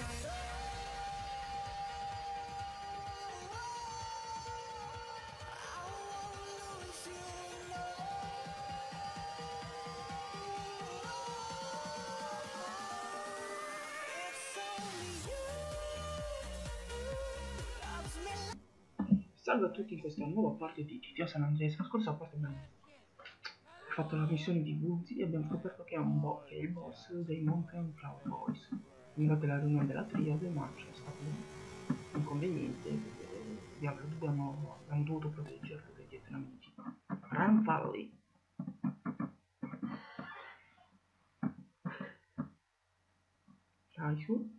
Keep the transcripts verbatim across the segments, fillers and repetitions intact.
Salve a tutti in questa nuova parte di G T A San Andreas. La scorsa parte abbiamo fatto la missione di Woodsy e abbiamo scoperto che è, un bo che è il boss dei Mountain Cloud Boys. Durante la riunione della triade, ma c'è stato un inconveniente e abbiamo, dobbiamo, abbiamo dovuto proteggerlo dai dietro nemici. Run Valley. Dai su.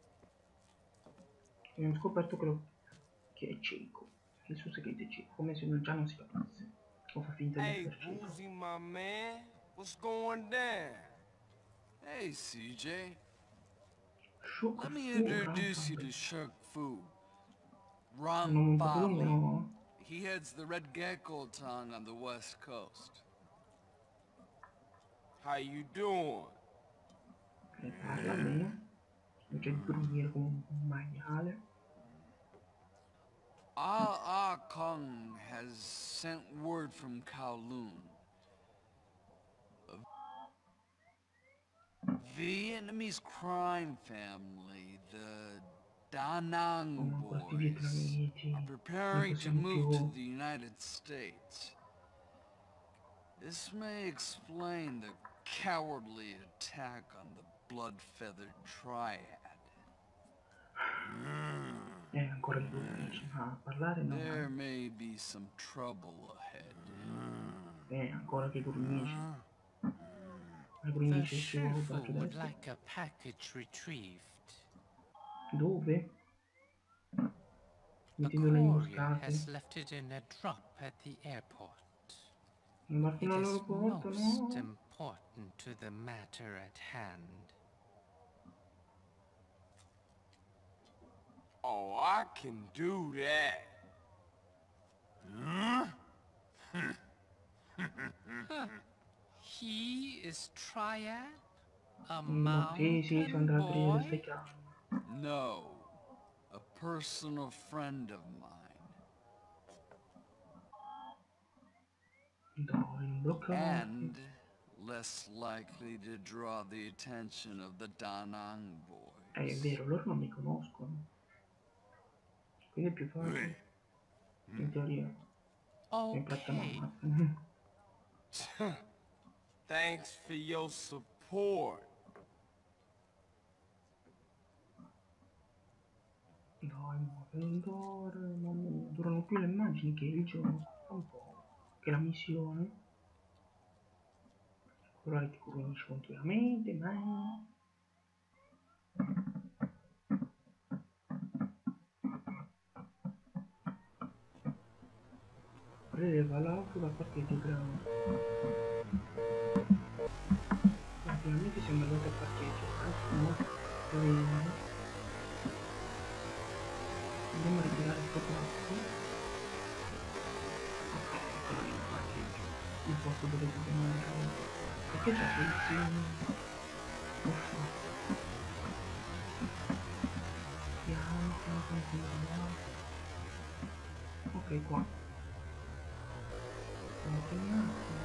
Abbiamo scoperto che, lo, che è cieco. Il suo segreto è cieco, come se già non si capisse. O fa finta di essere cieco. Woozy, my man, what's going down? Hey, C J. Shook Let me Fu introduce you Run to Shirk Fu. Un nome un po' più lungo, Rambali. no? He heads the Red Gecko Tongue on the west coast. How you doing? E parla bene. Invece di grugnire come un maiale. Ah Ah Kong has sent word from Kowloon. A Vietnamese crime family, the Da Nang Sono questi boys, vietnamiti. are Non preparing to possiamo move to più. the United States. This may explain the cowardly attack on the blood-feathered triad. Eh, ancora il grugnisce. Ma a parlare no. There may be some trouble ahead. Eh, ancora che grugnisce. Ma The grugnisce il suo sheriff braccio would destro. like a package retrieved. Dove? A Mettendo le courier imboscate. has left it in a drop at the airport. Ma It fino is all'aeroporto, most no? important to the matter at hand. Oh, I can do that. Huh? He is Triad? A No, sì, sì, sono mountain andati a vedere, boy? stai calmo. No, a personal friend of mine. Dai, non blocca And less likely to draw the attention of the Da Nang Eh, è boys. vero, loro non mi conoscono. Quindi è più facile. In teoria. In pratica Okay. no. Thanks for your support. Dai, ma per andare, non durano più le immagini che il gioco. Fa un po'. Che la missione. Quello ti conosci continuamente, ma... Preleva l'auto da parte di ground. Ma finalmente siamo arrivati al parcheggio. No? Poi... Andiamo a ritirare proprio qui. Ok, quello lì il parcheggio. Il posto dove dobbiamo andare. Perché c'è polizia? Uffa. Piano, piano, piano, piano. Ok, qua. Anche un attimo.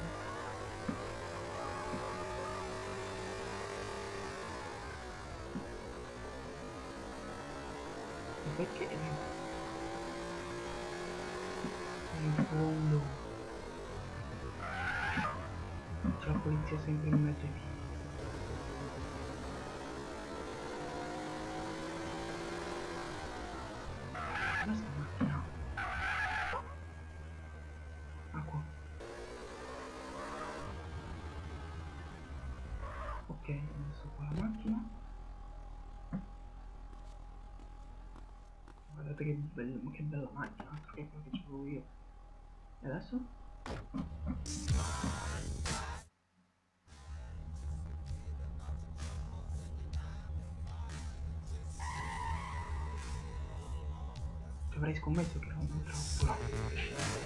Ma perché? In fondo. C'è la polizia sempre in mezzo ai piedi. Dove sta la macchina? Ah, qua. Ok, adesso qua la macchina. Guardate che, bello, che bella macchina, altro che quella che c'avevo io. E adesso? Ci avrei scommesso che era un trappola.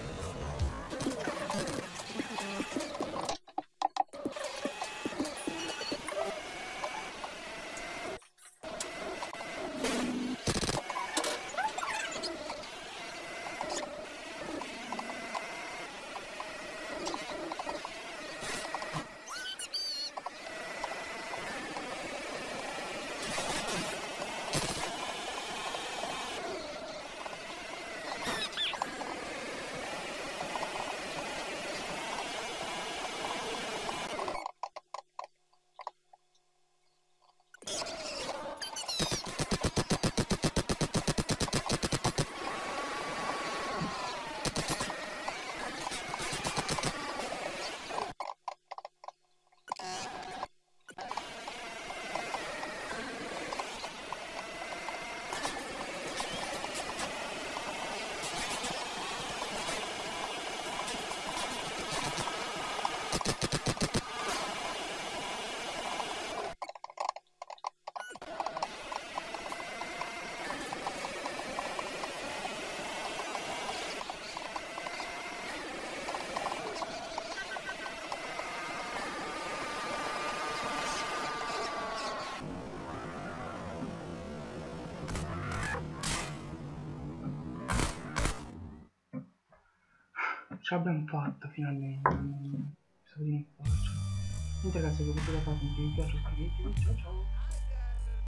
Ce l'abbiamo fatta finalmente. Pensavo di non farcela. Niente ragazzi, vi ho detto da parte, se vi piace iscrivetevi, ciao ciao.